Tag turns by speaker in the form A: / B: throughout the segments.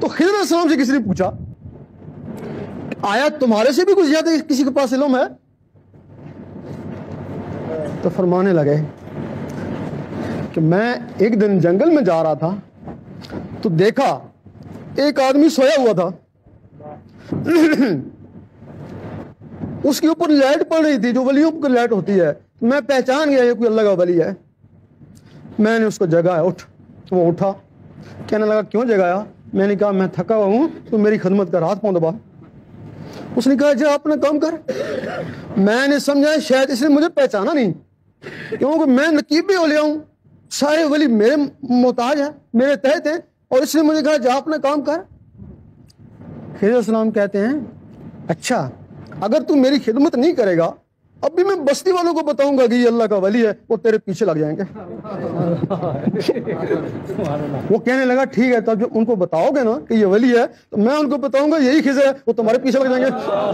A: تو خضر علیہ السلام سے کسی نے پوچھا آیا تمہارے سے بھی کچھ زیادہ کسی کے پاس علم ہے؟ تو فرمانے لگے کہ میں ایک دن جنگل میں جا رہا تھا تو دیکھا ایک آدمی سویا ہوا تھا، اس کے اوپر لائٹ پڑ رہی تھی جو ولیوں کی لائٹ ہوتی ہے، میں پہچان گیا یہ کوئی اللہ کا ولی ہے، میں نے اس کو جگایا، اٹھ۔ وہ اٹھا، کہنے لگا کیوں جگایا؟ میں نے کہا میں تھکا ہوا ہوں تو میری خدمت کر، ہاتھ پاؤں دبا۔ اس نے کہا جا اپنا کام کر۔ میں نے سمجھا شاید اس نے مجھے پہچانا نہیں، کیونکہ میں نقیب اولیاء ہوں، سارے ولی میرے محتاج ہیں، میرے تحت ہیں، اور اس نے مجھے کہا جا اپنا کام کر۔ خضر علیہ السلام کہتے ہیں اچھا اگر تو میری خدمت نہیں کرے گا، اب بھی میں بستی والوں کو بتاؤں گا کہ یہ اللہ کا ولی ہے، وہ تیرے پیچھے لگ جائیں گے۔ وہ کہنے لگا ٹھیک ہے، تب جب ان کو بتاؤ گے نا کہ یہ ولی ہے تو میں ان کو بتاؤں گا یہی خضر ہے، وہ تمہارے پیچھے لگ جائیں گے۔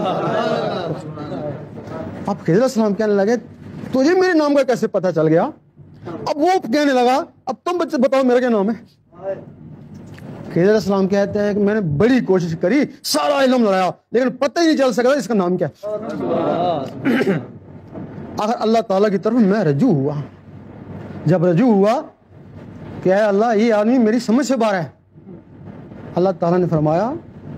A: اب خضر علیہ السلام کہنے لگے تجھے میرے نام کا کیسے پتہ چل گیا؟ اب وہ کہنے لگا اب تم بچے بتاؤ میرا کیا نام ہے؟ خضر علیہ السلام کہتے ہیں کہ میں نے بڑی کوشش کری، سارا علم لڑایا، لیکن پتہ ہی نہیں چل سکا اس کا نام کیا۔ آخر اللہ تعالیٰ کی طرف میں رجوع ہوا۔ جب رجوع ہوا کہ اے اللہ یہ آدمی میری سمجھ سے باہر ہے، اللہ تعالیٰ نے فرمایا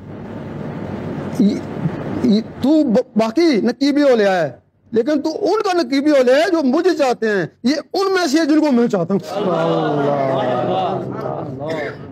A: تو باقی نقیبی اولیاء ہے لیکن تو ان کا نقیبی اولیاء ہے جو مجھے چاہتے ہیں، یہ ان میں سے جن کو میں چاہتا ہوں۔